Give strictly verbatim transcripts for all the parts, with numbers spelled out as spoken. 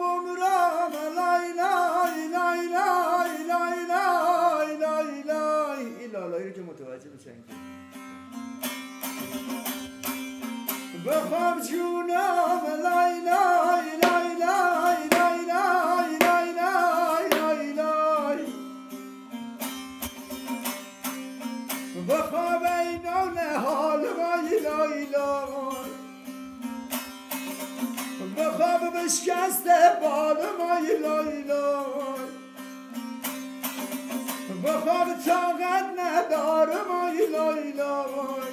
عمرم لای لای لای لای لای لای لای لای این لالایی رو که متوجه بشن بخواب جونم لای لای لای لای لای لای لای لای لای لای بخواب اینان حال مای لای لای بخواب بشکسته بال مای لای لای بخواب طاقت نداره مای لای لای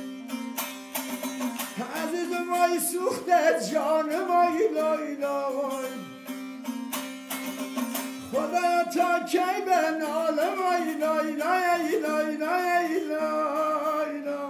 عزیز مای سوخته جان مای لای لای خدا تا کی به نال مای لای لای لای لای لای لای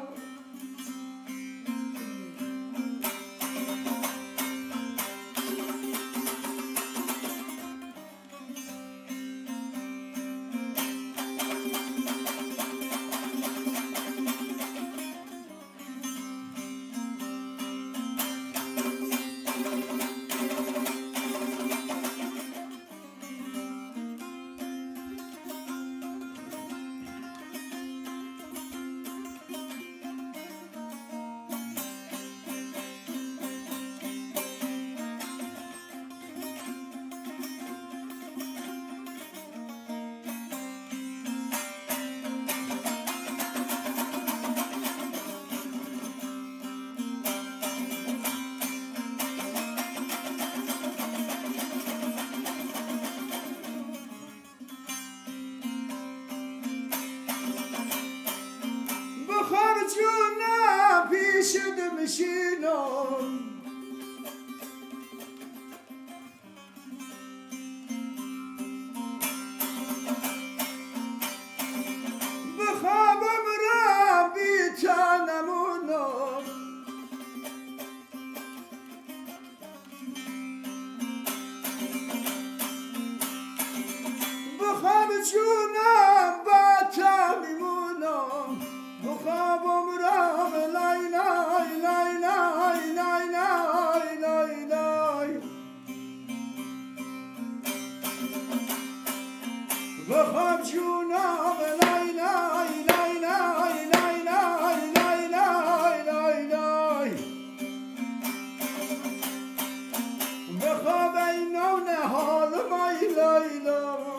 بخواب جونم پیش دمشینم بخواب عمرم بی تنمونم بخواب جونم با تمیمونم بخواب عمرم لای لای لای لای لای لای لای لای بخواب جونم لای لای لای لای لای لای لای لای لای لای بخواب اینان حال مای لای لای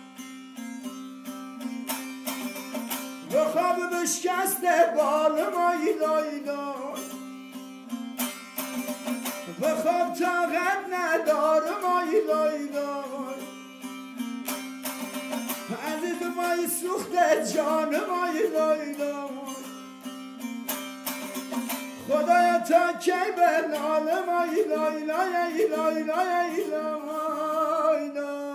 بخواب بشکسته بال مای لای لای بخواب طاقت نداره مای لای لای عزیز مای سوخته جان مای لای لای خدایا تا کی به نال مای لای لای لای لای لای لای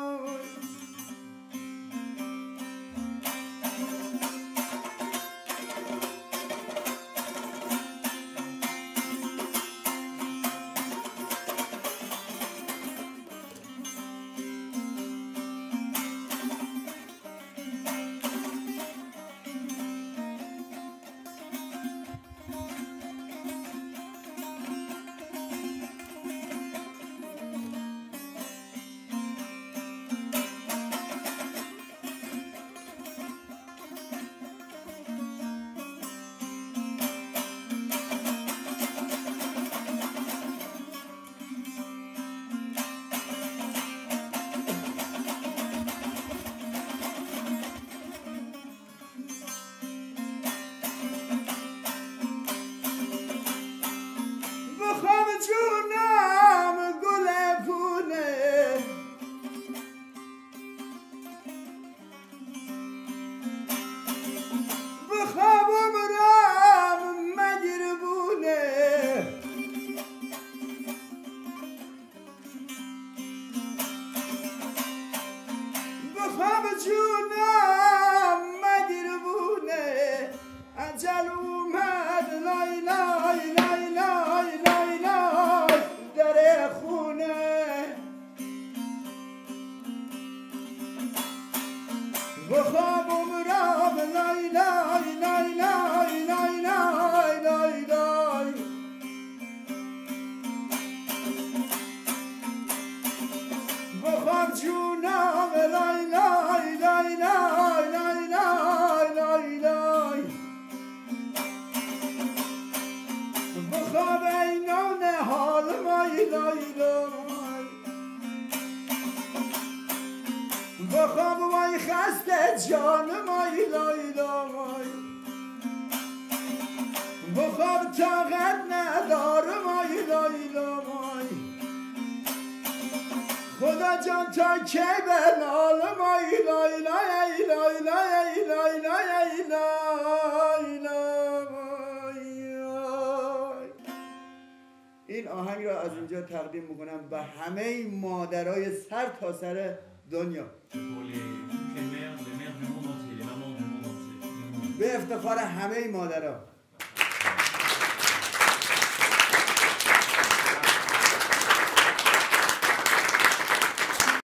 بخواب جونم گل پونه بخواب عمرم مگربونه بخواب جونم مگربونه اجل اومد لای لای لای لای لای لای در خونه بخواب عمرم لای لای لای لای لای لای لای لای بخواب جونم لای لای لای لای لای لای لای لای بخواب اینان حال مای لای لای بخواب وای خسته جان مای لای لای بخواب طاقت ندارم مای لای لای خدا جان تا کی بنال مای لای لای لای لای لای لای لای لای. این آهنگ را از اینجا تقدیم میکنم به همه مادرای سر تا سر دنیا، به افتخار همه مادرها.